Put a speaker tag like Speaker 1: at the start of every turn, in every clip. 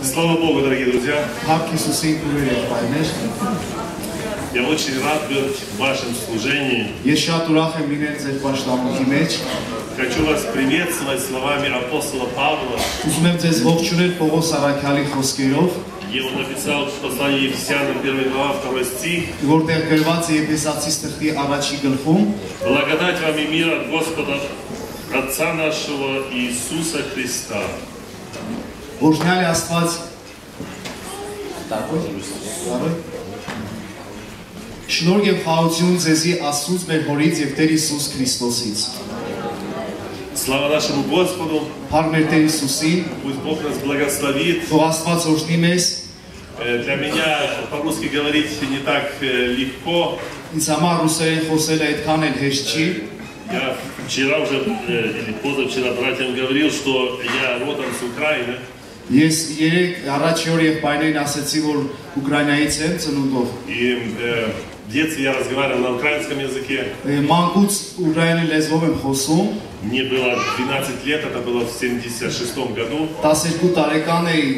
Speaker 1: Слава Богу, дорогие друзья! Я очень рад быть в вашем служении. Хочу вас приветствовать словами апостола Павла. Где он написал в послании Ефесянам 1 глава 2 стих. Благодать вам и мир от Господа, Отца нашего Иисуса Христа.
Speaker 2: Շնորհ եւ խաղաղություն ձեզի Աստծուց մեր Հորից եւ Տեր Հիսուս Քրիստոսից։
Speaker 1: Слава нашему Господу.
Speaker 2: Փառք մեր Տեր Հիսուսին։
Speaker 1: Пусть Бог нас благословит.
Speaker 2: Թող Աստված օրհնի մեզ։
Speaker 1: Для меня по-русски говорить не так легко.
Speaker 2: Ինձ համար ռուսերեն խոսելը այդքան էլ հեշտ չի։
Speaker 1: Я вчера уже или позавчера братьям говорил, что я родом с Украины.
Speaker 2: Ես երեք առաջի օր եղբայրներին ասացի, որ Ուկրաինայից եմ ծնունդով։
Speaker 1: И в детстве я разговаривал на украинском языке.
Speaker 2: Մանկուց ուկրաինի լեզվով եմ խոսում։
Speaker 1: Мне было 12 лет, это было в 76 году.
Speaker 2: 12 տարեկան էի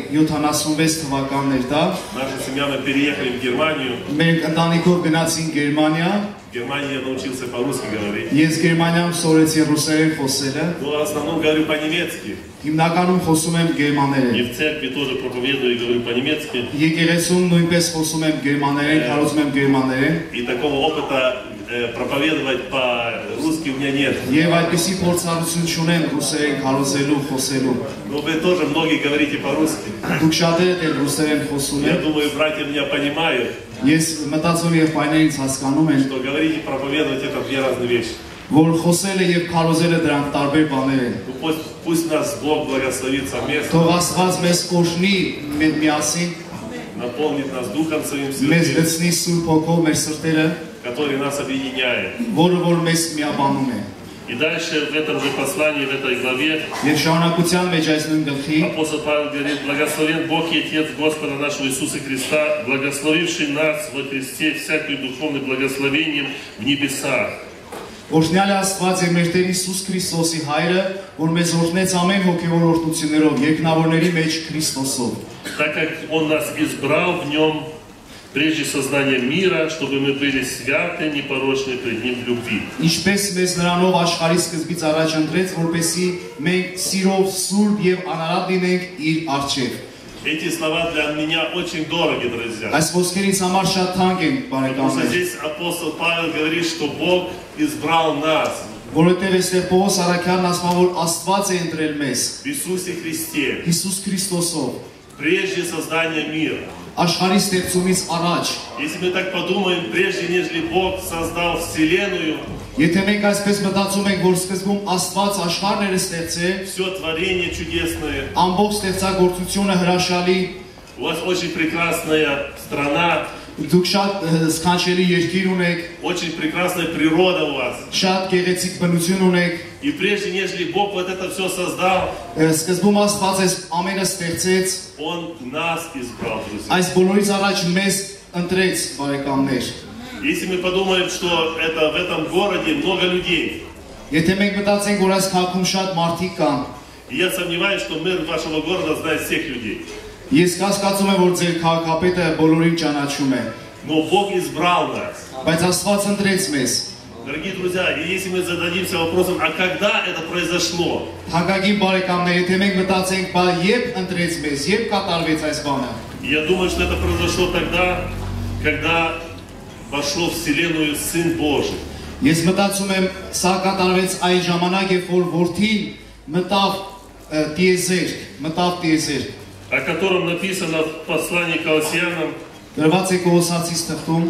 Speaker 2: 76 թվականներ դա։
Speaker 1: Наша семья, мы переехали в Германию.
Speaker 2: Մենք ընտանիքով գնացինք Գերմանիա։
Speaker 1: В Германии я научился по-русски говорить.
Speaker 2: Ես Գերմանիայում սովորեցի ռուսերեն խոսելը։
Speaker 1: Но в основном говорю по-немецки.
Speaker 2: Հիմնականում խոսում եմ գերմաներեն։
Speaker 1: И в церкви тоже проповедую и говорю по-немецки.
Speaker 2: Եկեղեցում նույնպես խոսում եմ գերմաներեն, քարոզում եմ гермаներեն։
Speaker 1: И такого опыта проповедовать по-русски у меня нет.
Speaker 2: Եվ այդպիսի փորձառություն չունեմ ռուսերեն քարոզելու, խոսելու։
Speaker 1: Но вы тоже многие говорите по-русски.
Speaker 2: Դուք շատերդ եք ռուսերեն խոսում
Speaker 1: Я
Speaker 2: եք։
Speaker 1: думаю, братья меня понимают.
Speaker 2: Ես մտածում եմ եղբայրներից հասկանում են,
Speaker 1: Что говорить и проповедовать это две разные вещи.
Speaker 2: որ խոսելը եւ քարոզելը дրանք տարբեր բաներ են։
Speaker 1: Пусть нас Бог благословит совместно.
Speaker 2: Թող Աստված մեզ օրհնի միասին,
Speaker 1: Наполнит нас Духом Своим
Speaker 2: մեզ
Speaker 1: Святым,
Speaker 2: լցնի Սուրբ Հոգով մեր սրտերը,
Speaker 1: который нас объединяет.
Speaker 2: որը որ մեզ միաբանում է։
Speaker 1: И дальше в этом же послании, в этой главе,
Speaker 2: Եվ շարունակության մեջ այս նույն գլխի
Speaker 1: апостол Павел говорит: благословен Бог и Отец Господа нашего Иисуса Христа, благословивший нас во Христе всяким духовным благословением в небесах.
Speaker 2: Օրհնյալ Աստված եւ մեր Տեր Հիսուս Քրիստոսի Հայրը, որ մեզ օրհնեց ամեն հոգևոր օրհնություններով, երկնավորների մեջ Քրիստոսով։
Speaker 1: Так как Он нас избрал в Нем прежде создания мира, чтобы мы были святы, непорочны пред Ним в любви.
Speaker 2: Ինչպես մեզ նրանով աշխարհի սկզբից առաջ ընտրեց, որպեսզի մենք սիրով սուրբ եւ անարատ լինենք իր առջև։
Speaker 1: Эти слова для меня очень дороги, друзья.
Speaker 2: Այս ոսկերից համար շատ թանկ են
Speaker 1: Потому что
Speaker 2: բարեկամներ։
Speaker 1: здесь апостол Павел говорит, что Бог избрал нас
Speaker 2: Որովհետև այստեղ Պողոս Արաքյանն ասում է, որ Աստված է ընտրել մեզ
Speaker 1: в Иисусе Христе
Speaker 2: Հիսուս Քրիստոսով,
Speaker 1: прежде создания мира.
Speaker 2: աշխարհի ստեղծումից առաջ։
Speaker 1: Если мы так подумаем, прежде нежели Бог создал Вселенную,
Speaker 2: Եթե մենք այսպես մտածում ենք, որ սկզբում Աստված աշխարհները ստեղծել,
Speaker 1: все творение чудесное,
Speaker 2: ամբողջ ստեղծագործությունը հրաշալի,
Speaker 1: у вас очень прекрасная страна,
Speaker 2: դուք շատ սքանչելի երկիր ունեք,
Speaker 1: очень прекрасная природа у вас.
Speaker 2: շատ գեղեցիկ բնություն ունեք,
Speaker 1: И прежде нежели Бог вот это все создал,
Speaker 2: սկզբում Աստված այս ամենը ստեղծեց,
Speaker 1: Он нас избрал, друзья.
Speaker 2: այս բոլորից առաջ մեզ ընտրեց, բարեկամներ։
Speaker 1: Если мы подумаем, что это в этом городе много людей,
Speaker 2: Եթե մենք մտածենք, որ այս քաղաքում շատ մարդիկ կան,
Speaker 1: и я сомневаюсь, что мэр вашего города знает всех людей.
Speaker 2: ես կասկածում եմ, որ ձեր քաղաքապետը բոլորին ճանաչում է,
Speaker 1: Но Бог избрал нас.
Speaker 2: բայց Աստված ընտրեց մեզ։
Speaker 1: Дорогие друзья, и если мы зададимся вопросом, а когда это произошло?
Speaker 2: Հակագին բարեկամներ, եթե մենք մտածենք, բա երբ ընտրեց մեզ, երբ կատարվեց այս բանը։
Speaker 1: Я думаю, что это произошло тогда, когда вошел в Вселенную Сын Божий.
Speaker 2: Ես մտածում եմ, սա կատարվեց այն ժամանակ, երբ որ որդին մտավ տիեզերք,
Speaker 1: О котором написано в послании к Колоссянам,
Speaker 2: գրված է Կողոսացիս թղթում,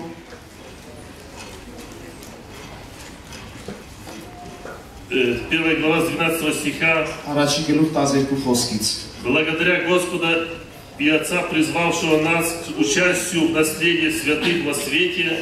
Speaker 1: 1 глава с 12 стиха.
Speaker 2: առաջի գլուխ 12 խոսքից։
Speaker 1: Благодаря Господа и Отца, призвавшего нас к участию в наследии святых во свете,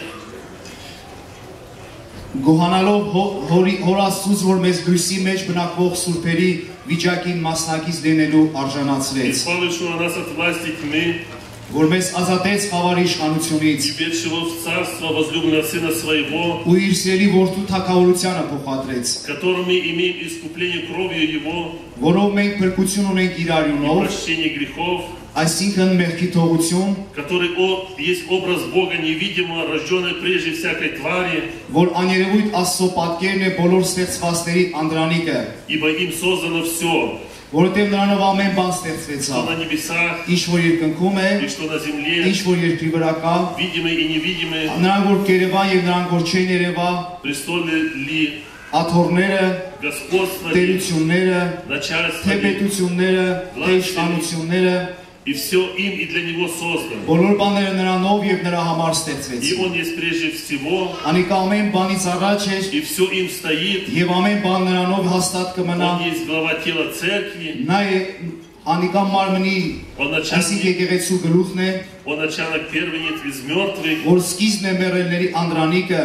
Speaker 2: Գոհանալով հոր Աստծուց, որ մեզ լույսի մեջ բնակվող սուրբերի վիճակին մասնակից լինելու արժանացրեց,
Speaker 1: избавившего нас от власти тьмы,
Speaker 2: որ մեզ ազատեց խավարի իշխանությունից,
Speaker 1: ведшего в царство возлюбленного Сына Своего,
Speaker 2: ու իր սիրելի որդու թագավորությանը փոխադրեց,
Speaker 1: которым мы имеем искупление кровью Его,
Speaker 2: որով մենք փրկություն ունենք իր
Speaker 1: и
Speaker 2: արյունով,
Speaker 1: прощение грехов,
Speaker 2: այսինքն մեղքի թողություն,
Speaker 1: который есть образ Бога невидимого, рожденный прежде всякой твари,
Speaker 2: որ աներևույթ Աստծո պատկերն է բոլոր ստեղծվածների անդրանիկը,
Speaker 1: ибо им создано все,
Speaker 2: որովհետև նրանով ամեն բան
Speaker 1: что
Speaker 2: ստեղծվեցավ,
Speaker 1: на небесах
Speaker 2: ինչ որ երկնքում է,
Speaker 1: и что на земле,
Speaker 2: ինչ որ երկրի վրա կա,
Speaker 1: видимые и невидимые,
Speaker 2: նրանք որ կերևան եւ նրանք որ չեն երևա,
Speaker 1: престолы ли,
Speaker 2: աթոռները,
Speaker 1: господство ли,
Speaker 2: տերությունները,
Speaker 1: начальство
Speaker 2: թե
Speaker 1: ли,
Speaker 2: պետությունները, թե իշխանությունները,
Speaker 1: и все им и для него создано.
Speaker 2: բոլոր բաները նրանով եւ նրա համար
Speaker 1: И
Speaker 2: ստեղծվեցին։
Speaker 1: Он есть прежде всего,
Speaker 2: Անիկա ամեն բանից առաջ էր
Speaker 1: и все им стоит.
Speaker 2: եւ ամեն բան նրանով հաստատ կմնա։
Speaker 1: Он есть глава тела церкви,
Speaker 2: Նա է անիկա մարմնի
Speaker 1: Он
Speaker 2: այսինքն
Speaker 1: начальник,
Speaker 2: եկեղեցու գլուխն է,
Speaker 1: Он начальник первенец из мертвых,
Speaker 2: որ սկիզբն է մեռելների անդրանիկը,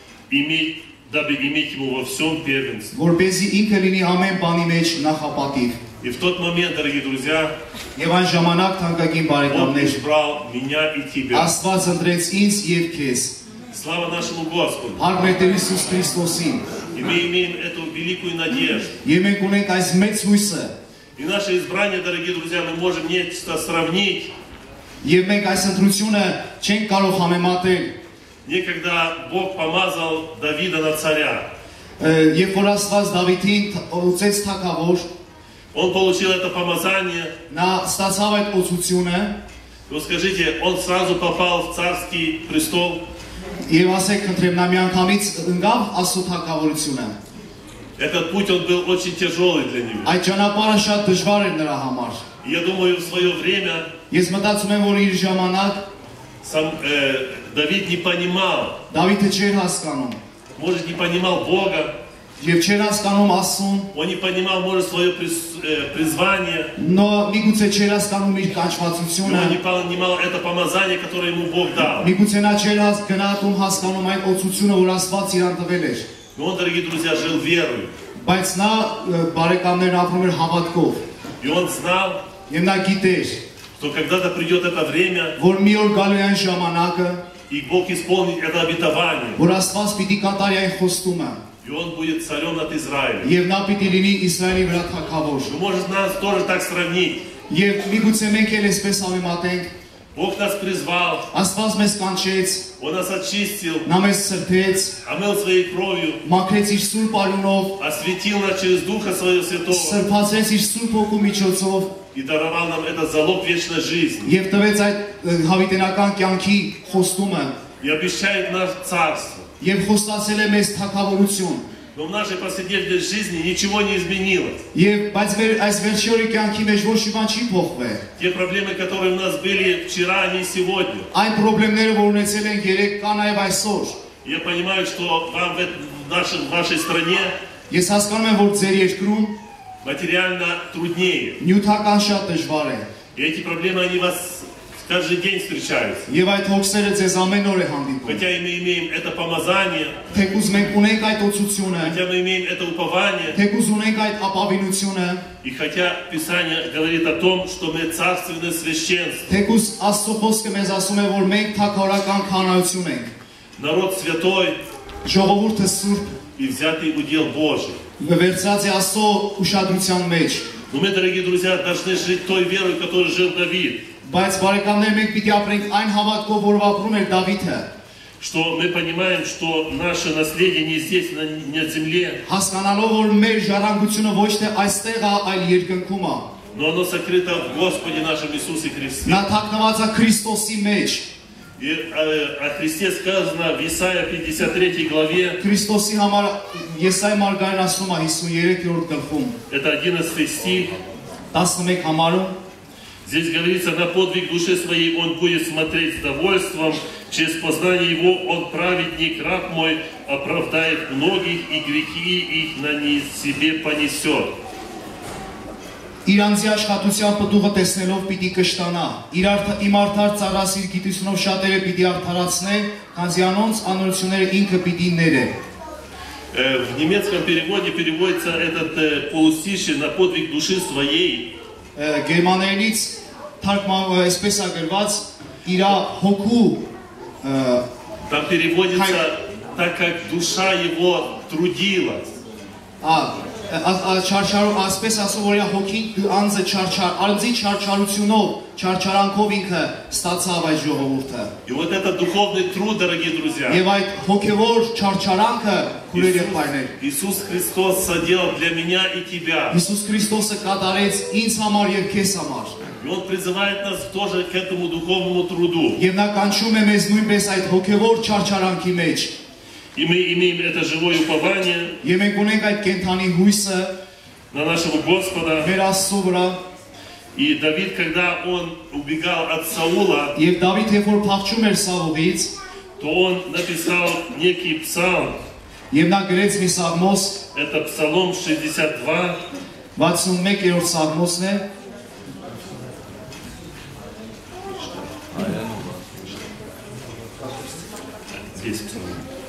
Speaker 1: дабы иметь Ему во всем первенство.
Speaker 2: որպեսզի ինքը լինի ամեն բանի մեջ նախապատիվ։
Speaker 1: И в тот момент, дорогие друзья,
Speaker 2: Եվ այն ժամանակ թանկագին
Speaker 1: Он
Speaker 2: բարեկամներ,
Speaker 1: избрал меня и тебя.
Speaker 2: Աստված ընտրեց ինձ եւ քեզ։
Speaker 1: Слава нашему Господу.
Speaker 2: Հարկ մեր Տեր Հիսուս Քրիստոսին։
Speaker 1: И мы имеем эту великую надежду.
Speaker 2: Եվ մենք ունենք այս մեծ հույսը,
Speaker 1: И наше избрание, дорогие друзья, мы можем нечто сравнить.
Speaker 2: եւ մենք այս ընտրությունը չենք կարող համեմատել։
Speaker 1: Некогда Бог помазал Давида на царя.
Speaker 2: Երբ որ Աստված Դավիթին ուծեց թագավոր,
Speaker 1: Он получил это помазание.
Speaker 2: նա ստացավ այդ օծությունը
Speaker 1: Вот скажите, он сразу попал в царский престол.
Speaker 2: եւ ասեք խնդրեմ նա միանգամից ընկավ Աստծո թագավորությունը։
Speaker 1: Этот путь, он был очень тяжелый для него.
Speaker 2: Այդ ճանապարհը շատ դժվար էր նրա համար։
Speaker 1: И я думаю, в свое время
Speaker 2: Ես մտածում եմ, որ իր ժամանակ
Speaker 1: Давид не понимал,
Speaker 2: Դավիթը չէր հասկանում
Speaker 1: может, не понимал Бога,
Speaker 2: եւ չէր հասկանում Աստծուն,
Speaker 1: он не понимал, может, свое призвание,
Speaker 2: но միգուցե չէր հասկանում իր
Speaker 1: и
Speaker 2: կանչվածությունը,
Speaker 1: он не понимал это помазание, которое ему Бог дал.
Speaker 2: միգուցե նա չէր գնահատում հասկանում այն օծությունը, որ Աստված իրան տվել էր։
Speaker 1: Но он, дорогие друзья, жил верою.
Speaker 2: Բայց նա բարեկամներն ապրում էր հավատքով
Speaker 1: И он знал,
Speaker 2: եւ նա гիտեր,
Speaker 1: что когда-то придет это время,
Speaker 2: որ մի օր գալու է այն ժամանակը,
Speaker 1: и Бог исполнит это обетование,
Speaker 2: որ Աստված պիտի կատարի այն խոստումը
Speaker 1: и он будет царем над Израилем.
Speaker 2: եւ նա պիտի լինի Իսրայելի վրա թագավոր։
Speaker 1: Вы можете нас тоже так сравнить.
Speaker 2: Եվ միգուցե մենք էլ այսպես համեմատենք,
Speaker 1: Бог нас призвал,
Speaker 2: Աստված մեզ կանչեց,
Speaker 1: Он нас очистил,
Speaker 2: նա մեզ սրբեց,
Speaker 1: омыл своей кровью,
Speaker 2: մաքրեց իր սուրբ արյունով,
Speaker 1: осветил нас через Духа Своего Святого
Speaker 2: սրբացրեց իր սուրբ հոգու միջոցով
Speaker 1: и даровал нам этот залог вечной жизни.
Speaker 2: եւ տվեց այդ հավիտենական կյանքի խոստումը
Speaker 1: И обещает нас царство.
Speaker 2: եւ խոստացել է մեզ թագավորություն։
Speaker 1: Но в нашей повседневной жизни ничего не изменилось.
Speaker 2: Եվ բայց մեր այս վերջի կյանքի մեջ ոչ մի բան չի փոխվել։
Speaker 1: Те проблемы, которые у нас были вчера, они и сегодня.
Speaker 2: Այն խնդիրները, որ ունեցել ենք երեք, կան այլ այսօր։
Speaker 1: Я понимаю, что вам в вашей стране
Speaker 2: Ես հասկանում եմ, որ ձեր երկրում
Speaker 1: материально труднее.
Speaker 2: նյութական շատ դժվար է։
Speaker 1: И эти проблемы, они вас каждый день встречаются.
Speaker 2: Եվ այդ հոգսերը ձեզ ամեն օր է հանդիպում։
Speaker 1: Хотя и мы имеем это помазание,
Speaker 2: Թեկուզ մենք ունենք այդ օծությունը,
Speaker 1: хотя мы имеем это упование,
Speaker 2: թեկուզ ունենք այդ ապավինությունը,
Speaker 1: и хотя Писание говорит о том, что мы царственное священство,
Speaker 2: թեկուզ Աստծո խոսքը մեզ ասում է, որ մենք թագավորական քահանայություն ենք,
Speaker 1: народ святой
Speaker 2: ժողովուրդը սուրբ,
Speaker 1: и взятый удел Божий.
Speaker 2: վերցած է Աստծո ուշադրության մեջ։
Speaker 1: Но мы, дорогие друзья, должны жить той верой, которой жил Давид.
Speaker 2: Բայց բարեկամներ, մենք պիտի ապրենք այն հավատքով, որով ապրում էր Դավիթը։
Speaker 1: Что мы понимаем, что наше наследие не здесь, на земле,
Speaker 2: Հասկանալով, որ մեր ժառանգությունը ոչ թե այստեղ է, այլ երկնքում է։
Speaker 1: но оно сокрыто в Господе нашем Иисусе Христе.
Speaker 2: Նա թաքնված է Քրիստոսի մեջ։
Speaker 1: И о Христе сказано в Исаия 53 главе,
Speaker 2: Քրիստոսի համար Եսայի մարգարեն ասում է 53-րդ գլխում,
Speaker 1: это 11 стих.
Speaker 2: 11 համարում,
Speaker 1: Здесь говорится, на подвиг души своей он будет смотреть с довольством, через познание его он праведник, раб мой, оправдает многих, и грехи их на себе понесет.
Speaker 2: Իրանցի աշխատության պտուղը տեսնելով պիտի կշտանա, իմ արդար ծառասիր գիտությունով շատերը պիտի արդարացնե, քանզի անոնց անորությունները ինքը պիտի ները։
Speaker 1: В немецком переводе переводится этот полустишье на подвиг души своей.
Speaker 2: Գերմաներենից թարգման այսպես է գրված իր հոգու
Speaker 1: Там переводится, так как душа его трудилась.
Speaker 2: ասպես ասում որ հոգին անձը անձի չարչարությունով, չարչարանքով ինքը ստացավ այդ ժողովուրդը։
Speaker 1: И вот это духовный труд, дорогие друзья.
Speaker 2: Եվ այդ հոգևոր չարչարանքը քուրեր եղբայրներ։
Speaker 1: Иисус Христос соделал для меня и тебя.
Speaker 2: Հիսուս Քրիստոսը կատարեց ինձ համար եւ քեզ համար։
Speaker 1: И Он призывает нас тоже к этому духовному труду.
Speaker 2: Եվ նա կանչում է մեզ նույնպես այդ հոգևոր չարչարանքի մեջ։
Speaker 1: И мы имеем это живое упование
Speaker 2: Եվ մենք ունենք այդ կենթանի հույսը
Speaker 1: на нашего Господа.
Speaker 2: մեր Աստծո վրա։
Speaker 1: И Давид, когда он убегал от Саула,
Speaker 2: Եվ Դավիթ երբ որ փախչում էր Սավուղից,
Speaker 1: то он написал некий псалм.
Speaker 2: եւ նա գրեց մի սաղմոս,
Speaker 1: Это Псалом 62.
Speaker 2: 61-րդ սաղմոսն է։
Speaker 1: Здесь псалом.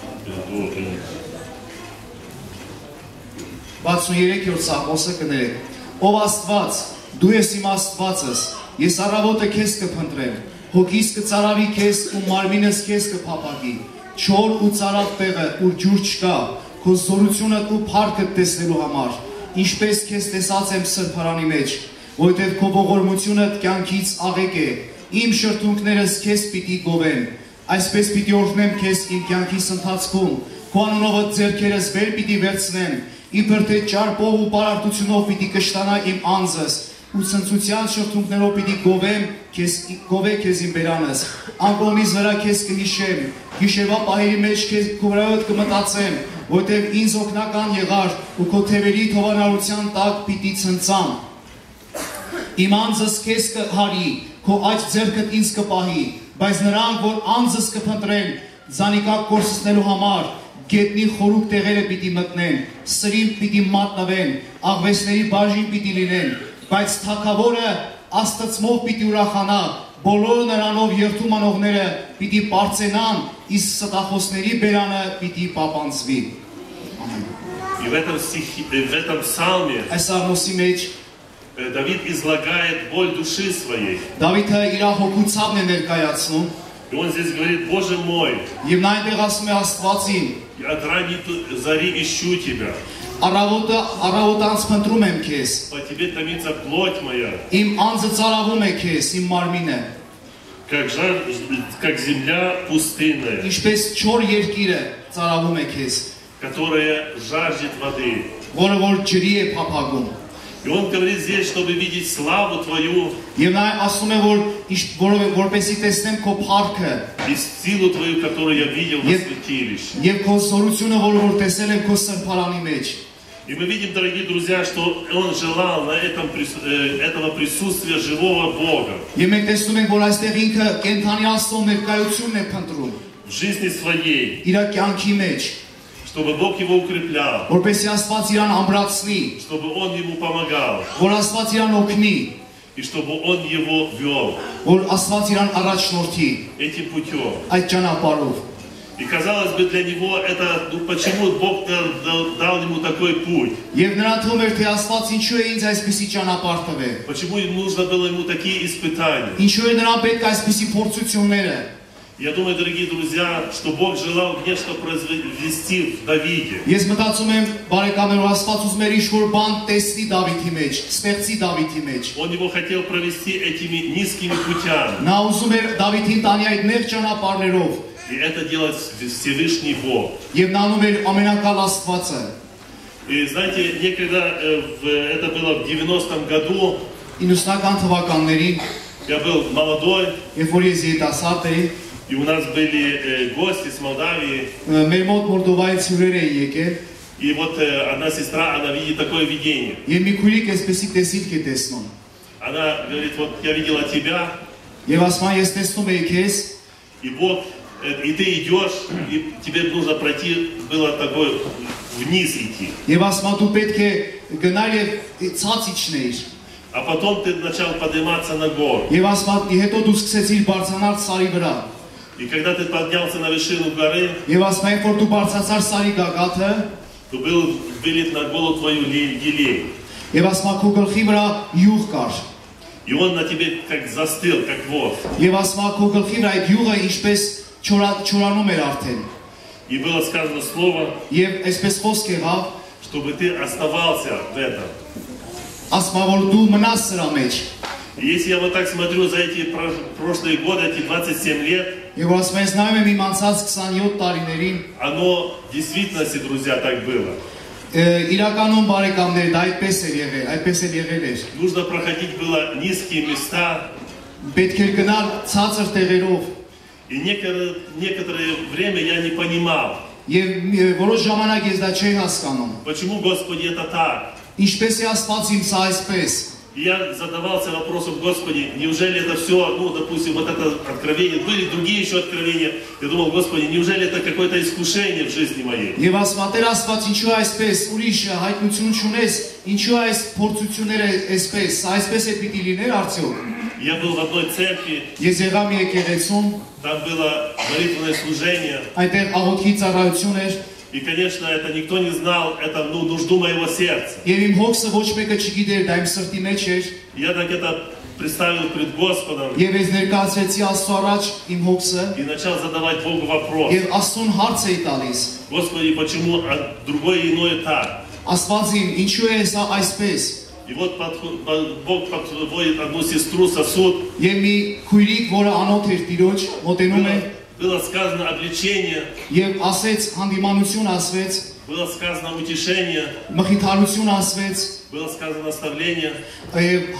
Speaker 2: 63-րդ սաղմոսը կներեք։ Ով Աստված, դու ես իմ Աստվածս, ես առավոտը քեզ կփնտրեմ, հոգիս կծարավի քեզ ու մարմինս քեզ կփափագի, չոր ու ծարավ տեղը, ուր ջուր չկա, քո զորությունը ու փառքը տեսնելու համար, ինչպես քեզ տեսած եմ սրբարանի մեջ, որտեղ քո ողորմությունը կյանքից աղեկ է, իմ շրթունքներս քեզ պիտի գովեն, այսպես պիտի օրհնեմ քեզ իմ կյանքիս ընթացքում, քո անունով ձեռքերս վեր պիտի վերցնեմ, իբր թե ճարպով ու պարարտությունով պիտի կշտանա իմ անձս, ու ցնծության շրթունքներով պիտի գովե քեզ իմ բերանս, անկողնից վրա քեզ կհիշեմ, գիշերվա պահերի մեջ քեզ քո վրայով կմտածեմ, որտեղ ինձ օգնական եղար ու քո թևերի թովանարության տակ պիտի ցնծամ։ Իմ անձս քեզ կհարի, քո աջ ձեռքդ ինձ կպահի, բայց նրանք, որ անձս կփնտրեն, զանիկա կորսնելու համար, գետնի խորուկ տեղերը պիտի մտնեն, սրին պիտի մատնվեն, աղվեսների բաժին պիտի լինեն, բայց թագավորը աստծմով պիտի ուրախանա, բոլոր նրանով երթում անողները պիտի պարծենան, իսկ ստախոսների բերանը պիտի պապանձվի։
Speaker 1: И в этом псалме
Speaker 2: Այս սաղմոսի մեջ
Speaker 1: Давид излагает боль души своей.
Speaker 2: Դավիթը իր հոգուցավն է ներկայացնում,
Speaker 1: И он здесь говорит: Боже мой,
Speaker 2: եւ նա այնտեղ ասում է Աստվածին,
Speaker 1: я от ранней зари ищу тебя.
Speaker 2: Առավոտանց փնտրում եմ քեզ,
Speaker 1: По тебе томится плоть моя,
Speaker 2: իմ անձը ծարավում է քեզ, իմ մարմինը,
Speaker 1: как земля пустынная,
Speaker 2: ինչպես չոր երկիրը ծարավում է քեզ,
Speaker 1: которая жаждет воды.
Speaker 2: որը որ ջրի է փափագում։
Speaker 1: И он говорит здесь, чтобы видеть славу твою
Speaker 2: Եվ նա ասում է, որպեսզի տեսնեմ քո փառքը
Speaker 1: и силу твою, которую я видел во святилище.
Speaker 2: եւ քո զորությունը, որ տեսել եմ քո սրբարանի մեջ։
Speaker 1: И мы видим, дорогие друзья, что он желал на этого присутствия живого Бога
Speaker 2: Եվ մենք տեսնում ենք, որ այստեղ ինքը կենթանի Աստծո ներկայությունն է փնտրում
Speaker 1: в жизни своей,
Speaker 2: իր կյանքի մեջ,
Speaker 1: чтобы Бог его укреплял,
Speaker 2: որպեսզի Աստված իրան ամրացնի,
Speaker 1: чтобы он ему помогал
Speaker 2: որ Աստված իրան օգնի,
Speaker 1: и чтобы он его вел
Speaker 2: որ Աստված իրան առաջնորդի
Speaker 1: этим путем.
Speaker 2: այդ ճանապարհով։
Speaker 1: И казалось бы, для него это, почему Бог дал ему такой путь?
Speaker 2: Եվ նրան թվում էր, թե Աստված ինչու է ինձ այսպիսի ճանապարհ տվել,
Speaker 1: Почему им нужно было ему такие испытания?
Speaker 2: ինչու է նրան պետք այսպիսի փորձությունները։
Speaker 1: Я думаю, дорогие друзья, что Бог желал нечто произвести в Давиде.
Speaker 2: Ես մտածում եմ, բարեկամներ, Աստված ուզում էր ինչ-որ բան տեսնի Դավիթի մեջ, ստեղծի Դավիթի մեջ։
Speaker 1: Он его хотел провести этими низкими путями.
Speaker 2: Նա уզում էր Դավիթին տանի այդ նեղ ճանապարհներով,
Speaker 1: И это делает Всевышний Бог.
Speaker 2: եւ նա անում էր ամենակալ Աստվածը։
Speaker 1: И знаете, некогда, это было в 90-м году,
Speaker 2: 90-ական թվականներին,
Speaker 1: я был молодой,
Speaker 2: երբ որ ես երիտասարդ էի,
Speaker 1: и у нас были гости с Молдавии.
Speaker 2: մեր մոտ Մոլդովայից հյուրեր էին եկել,
Speaker 1: И вот одна сестра, она видит такое видение.
Speaker 2: եւ մի քույրիկ այսպեսի տեսիլք է տեսնում։
Speaker 1: Она говорит: вот я видела тебя,
Speaker 2: Եվ ասում է, ես տեսնում եի քեզ,
Speaker 1: и Бог, и ты идешь, и тебе нужно пройти, было такое, вниз идти.
Speaker 2: եւ ասում է, դու պետք է գնալ եւ ցած իջնեիր։
Speaker 1: А потом ты начал подниматься на гору.
Speaker 2: Եվ ասում է, հետո դու սկսեցիր բարձրանալ սարի վրա։
Speaker 1: И когда ты поднялся на вершину горы,
Speaker 2: Եվ ասում է, որ դու բարձրացար սարի գագաթը,
Speaker 1: то был вылет на голову твою елей.
Speaker 2: եւ ասում է, քո գլխի вրա յուղ կար։
Speaker 1: И он на тебе как застыл, как вот.
Speaker 2: Եվ ասում է, քո գլխի վրա այդ յուղը ինչպես չորանում էր արդեն։
Speaker 1: И было сказано слово,
Speaker 2: Եվ այսպես խոսք եղավ,
Speaker 1: чтобы ты оставался в этом.
Speaker 2: Ասма որ դու մնաս սրա մեջ։
Speaker 1: И если я вот так смотрю за эти прошлые годы, эти 27 лет,
Speaker 2: Եվ որ ասում ես նայում եմ իմ անցած 27 տարիներին,
Speaker 1: оно в действительности, друзья, так было.
Speaker 2: իրականում բարեկամներ դա այդպես էր եղել, այդպես էր եղել էր։
Speaker 1: Нужно проходить было низкие места,
Speaker 2: Պետք էր գնալ ցածր տեղերով,
Speaker 1: и некоторое время я не понимал,
Speaker 2: եւ որոշ ժամանակ ես դա չէի հասկանում։
Speaker 1: почему, Господи, это так.
Speaker 2: Ինչպես է Աստված իմ սա այսպես։
Speaker 1: И я задавался вопросом: Господи, неужели это все, ну, допустим, вот это откровение, были другие еще откровения. Я думал: Господи, неужели это какое-то искушение в жизни моей?
Speaker 2: Եվ ասում Տեր Աստված, ինչու է այսպես, ուրիշ հայտնություն չունես, ինչու է այս փորձությունները այսպես, սա այսպես է պիտի լիներ արդյոք։
Speaker 1: Я был в одной церкви,
Speaker 2: Ես եղա մի եկեղեցում,
Speaker 1: там было молитвенное служение.
Speaker 2: այնտեղ աղոթքի ծառայություն էր,
Speaker 1: И, конечно, это никто не знал, это, ну, нужду моего сердца.
Speaker 2: եւ իմ հոգսը ոչ մեկը չգիտեր, դա իմ սրտի մեջ էր,
Speaker 1: Я так это представил пред Господом
Speaker 2: եւ ես ներկայացրեցի Աստծո առաջ իմ հոգսը,
Speaker 1: и начал задавать Богу вопрос:
Speaker 2: եւ Աստծուն հարց էի տալիս.
Speaker 1: Господи, почему другое и иное так?
Speaker 2: Աստվածին, ինչու է սա այսպես։
Speaker 1: И вот Бог подводит одну сестру, сосуд.
Speaker 2: Եվ մի քույրիկ, որը անոթ էր Տիրոջ, մոտենում է
Speaker 1: Было сказано обличение,
Speaker 2: եւ ասեց հանդիմանություն ասվեց,
Speaker 1: было сказано утешение,
Speaker 2: մխիթարություն ասվեց,
Speaker 1: было сказано наставление.
Speaker 2: եւ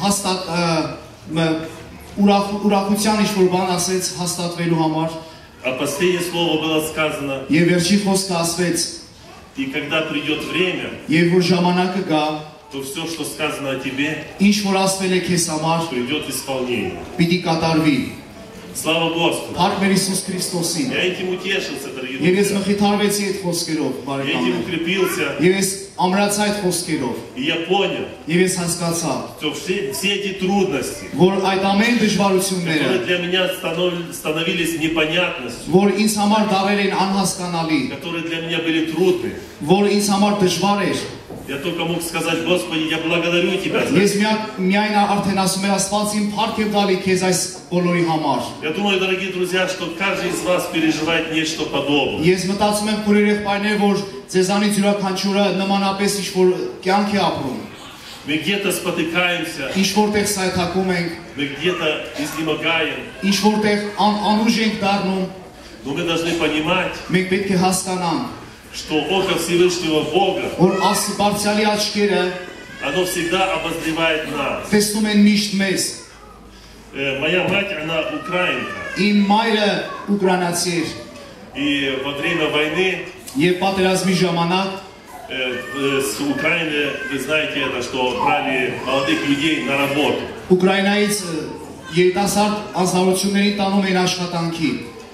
Speaker 2: հաստատ ուրախության ինչ-որ բան ասեց հաստատվելու համար
Speaker 1: А последнее слово было сказано:
Speaker 2: եւ վերջի խոսքը ասվեց,
Speaker 1: и когда придет время,
Speaker 2: եւ որ ժամանակը գա,
Speaker 1: то все, что сказано о тебе,
Speaker 2: ինչ որ ասվել է քեզ համար,
Speaker 1: придет в исполнение.
Speaker 2: պիտի կատարվի։
Speaker 1: Слава Господу!
Speaker 2: Փառք մեր Հիսուս Քրիստոսին։
Speaker 1: Я этим утешился, дорогие
Speaker 2: Եվ ես
Speaker 1: друзья.
Speaker 2: մխիթարվեցի այդ խոսքերով,
Speaker 1: Я этим
Speaker 2: բարեկամներ։
Speaker 1: укрепился,
Speaker 2: Եվ ես ամրացա այդ խոսքերով,
Speaker 1: и я понял,
Speaker 2: եւ ես հասկացա,
Speaker 1: что все эти трудности,
Speaker 2: որ այդ ամեն դժվարությունները,
Speaker 1: которые для меня становились непонятностью,
Speaker 2: որ ինձ համար դարել են անհասկանալի,
Speaker 1: которые для меня были трудны,
Speaker 2: որ ինձ համար դժվար էր,
Speaker 1: я только мог сказать: Господи, я благодарю Тебя за
Speaker 2: ես
Speaker 1: это.
Speaker 2: միայն արդեն ասում եմ Աստված իմ փառք եմ տալի քեզ այս բոլորի համար։
Speaker 1: Я думаю, дорогие друзья, что каждый из вас переживает нечто подобное.
Speaker 2: Ես մտածում եմ քույր եղբայրներ, որ ձեզանից յուրաքանչյուրը նմանապես ինչ-որ կյանք է ապրում,
Speaker 1: Мы где-то спотыкаемся,
Speaker 2: ինչ-որտեղ սայթակում ենք,
Speaker 1: мы где-то изнемогаем,
Speaker 2: ինչ-որտեղ անուժ ենք դառնում,
Speaker 1: но мы должны понимать,
Speaker 2: մենք պետք է հասկանանք,
Speaker 1: что око Всевышнего Бога,
Speaker 2: որ Աստվածյալի աչքերը
Speaker 1: оно всегда обозревает нас.
Speaker 2: տեսնում են միշտ մեզ։
Speaker 1: Моя мать, она украинка,
Speaker 2: Իմ մայրը ուկրաինացի էր
Speaker 1: и во время войны
Speaker 2: եւ պատերազմի ժամանակ
Speaker 1: с Украины, вы знаете это, что брали молодых людей на работу.
Speaker 2: Ուկրաինայից երիտասարդ անձնավորություններին տանում են աշխատանքի։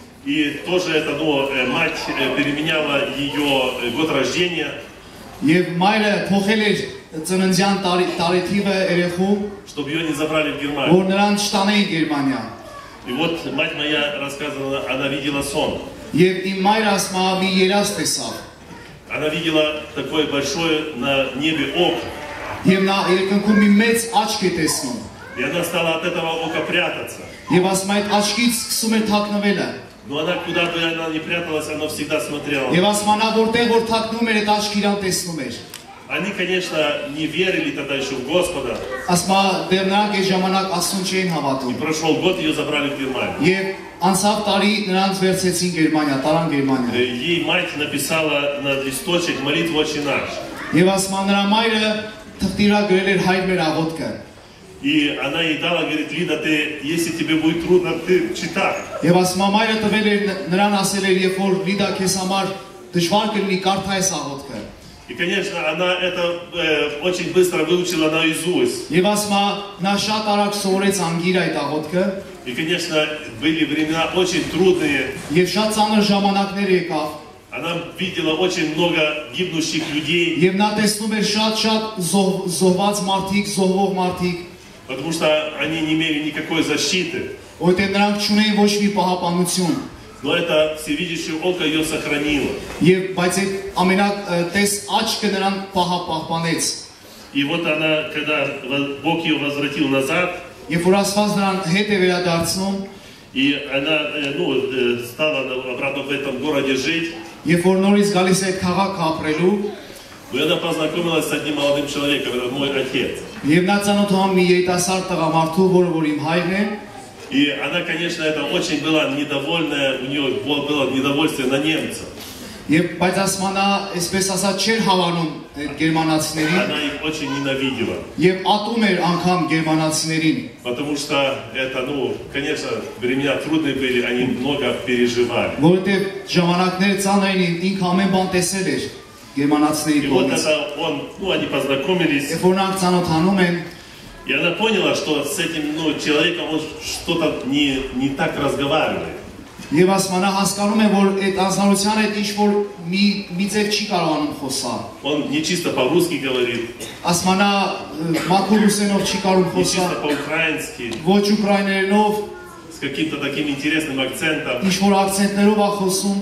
Speaker 1: И тоже это, ну, мать переменяла ее год рождения,
Speaker 2: Եվ մայրը փոխել էր ծննդյան տարեթիվը երեխու,
Speaker 1: чтобы ее не забрали в Германию.
Speaker 2: որ նրան չտանեին Գերմանիա։
Speaker 1: И вот мать моя рассказывала, она видела сон.
Speaker 2: Եվ իմ մայրը ասում է մի երազ տեսավ։
Speaker 1: Она видела такое большое на небе око.
Speaker 2: Եվ նա երկնքում մի մեծ աչք է տեսնում։
Speaker 1: И она стала от этого ока прятаться.
Speaker 2: Եվ ասում է այդ աչքից սկսում էր թաքնվելը։
Speaker 1: Но она, куда бы она ни пряталась, она всегда смотрела.
Speaker 2: Եվ ասում է նա որտեղ որ թաքնում էր, այդ աչքը իրան տեսնում էր։
Speaker 1: Они, конечно, не верили тогда еще в Господа.
Speaker 2: Ասում է դեռ նրանք այդ ժամանակ Աստծուն չէին
Speaker 1: И
Speaker 2: հավատում։
Speaker 1: прошел год, ее забрали в Германию.
Speaker 2: Եվ անցավ տարի նրանց վերցեցին Գերմանիա, տարան Գերմանիա։
Speaker 1: Ей мать написала на листочек молитву «Отче наш».
Speaker 2: Եվ ասում է նրա մայրը թղթիրա գրել էր հայր մեր աղոթքը։
Speaker 1: И она ей дала, говорит: Лида, ты, если тебе будет трудно, ты читай.
Speaker 2: Եվ ասում է մայրը տվել էր նրան ասել էր, երբ որ Լիդա քեզ համար դժվար կլինի կարդա այս աղոթքը։
Speaker 1: И, конечно, она это очень быстро выучила наизусть.
Speaker 2: Եվ ասում է նա շատ արագ սովորեց անգիր այդ աղոթքը,
Speaker 1: И, конечно, были времена очень трудные.
Speaker 2: եւ շատ ծանր ժամանակներ եկավ,
Speaker 1: Она видела очень много гибнущих людей,
Speaker 2: եւ նա տեսնում էր շատ զոհված մարդիկ, զոհվող մարդիկ,
Speaker 1: потому что они не имели никакой защиты.
Speaker 2: որտեղ նրանք չունեին ոչ մի պահապանություն։
Speaker 1: Но это всевидящее око ее сохранило.
Speaker 2: Եվ բայց այդ ամենատես աչքը նրան պահպանեց։
Speaker 1: И вот она, когда Бог ее возвратил назад,
Speaker 2: Երբ որ Աստված նրան հետ է վերադարձնում,
Speaker 1: и она, стала обратно в этом городе жить,
Speaker 2: երբ որ նորից գալիս է այդ քաղաքը ապրելու,
Speaker 1: Но она познакомилась с одним молодым человеком, это мой отец.
Speaker 2: Եվ նա ծանոթանում մի երիտասարդ տղամարդու, որ իմ հայրն է,
Speaker 1: И она, конечно, это очень была недовольная, у нее было недовольствие на немцев.
Speaker 2: Եվ բայց ասմանա, այսպես ասած չէր հավանում այդ գերմանացիներին,
Speaker 1: Она их очень ненавидела.
Speaker 2: եւ ատում էր անգամ գերմանացիներին,
Speaker 1: Потому что это, ну, конечно, времена трудные были, они много переживали.
Speaker 2: որովհետեւ ժամանակները ծանր էին, ինքը ամեն բան տեսել էր գերմանացիների
Speaker 1: И вот
Speaker 2: կողմից։
Speaker 1: это он, ну, они познакомились,
Speaker 2: Երբ որ նրանք ծանոթանում են,
Speaker 1: и она поняла, что с этим, ну, человеком он что-то не так разговаривает.
Speaker 2: եւ ասմանա հասկանում են, որ այդ անձնարության հետ ինչ որ մի ձև չի կարողանում խոսալ։
Speaker 1: Он не чисто по-русски говорит,
Speaker 2: Ասմանա մաքուր ռուսերենով չի կարող
Speaker 1: не чисто
Speaker 2: խոսալ,
Speaker 1: по-украински,
Speaker 2: ոչ ուկրաիներենով,
Speaker 1: с каким-то таким интересным акцентом.
Speaker 2: ինչ որ акцենտներով է խոսում։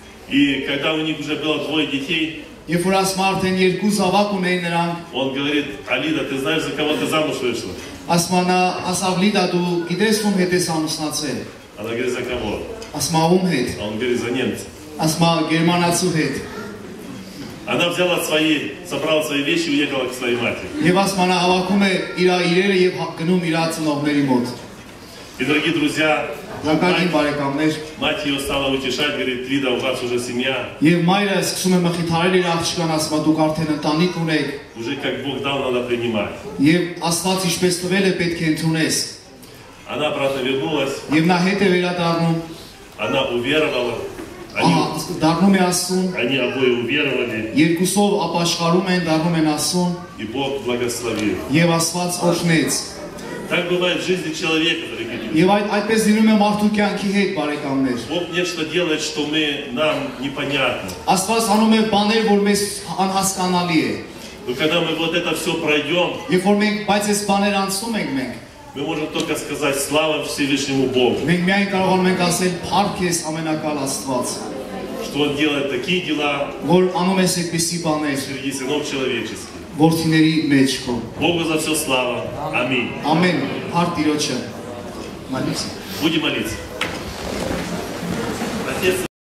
Speaker 1: И когда у них уже было 2 детей,
Speaker 2: Երբ որ ասма արդեն երկու զավակ ունեին նրանք,
Speaker 1: он говорит: Алида, ты знаешь, за кого ты замуж вышла?
Speaker 2: ասմանա ասավ Լիդա դու գիտես ում հետ ես ամուսնացել։
Speaker 1: Она говорит: за кого?
Speaker 2: Ասմա ում հետ։
Speaker 1: А он говорит: за немца.
Speaker 2: Ասմա գերմանացու հետ։
Speaker 1: Она взяла собрала свои вещи и уехала к своей матери.
Speaker 2: Եվ ասմանա հավաքում է իր իրերը եւ գնում իր ծնողների մոտ։
Speaker 1: И, дорогие друзья,
Speaker 2: Լանկագին բարեկամներ,
Speaker 1: мать ее стала утешать, говорит: Лида, у вас уже семья,
Speaker 2: եւ մայրը սկսում է մխիթարել իր աղջկան, ասма դուք արդեն ընտանիք ունեք
Speaker 1: уже как Бог дал, надо принимать.
Speaker 2: եւ Աստված ինչպես տվել է պետք է ընդունես։
Speaker 1: Она обратно вернулась,
Speaker 2: Եվ նա հետ է վերադառնում,
Speaker 1: она уверовала,
Speaker 2: դառնում է Աստծուն,
Speaker 1: они обои уверовали,
Speaker 2: երկուսով ապաշխարում են, դառնում են Աստծուն
Speaker 1: и Бог благословил.
Speaker 2: եւ Աստված օրհնեց։
Speaker 1: Так бывает в жизни человека, дорогие друзья.
Speaker 2: Եվ այդպես լինում է մարդու кյանքի հետ, բարեկամներ։
Speaker 1: Бог нечто делает, что нам непонятно.
Speaker 2: Աստված անում է բաներ, որ մեզ անհասկանալի է։
Speaker 1: Но когда мы вот это все пройдем,
Speaker 2: Երբ որ մենք բայց այս բաները անցնում ենք մենք,
Speaker 1: мы можем только сказать: слава Всевышнему Богу,
Speaker 2: մենք միայն կարողանում ենք ասել փառք ես ամենակալ Աստված,
Speaker 1: что Он делает такие дела
Speaker 2: որ անում ես այդպիսի բաներ
Speaker 1: среди сынов человеческих.
Speaker 2: որդիների մեջ քո։
Speaker 1: Богу за все слава. Аминь.
Speaker 2: Ամեն, փառք Տիրոջը։ Մալիս։
Speaker 1: Будем молиться.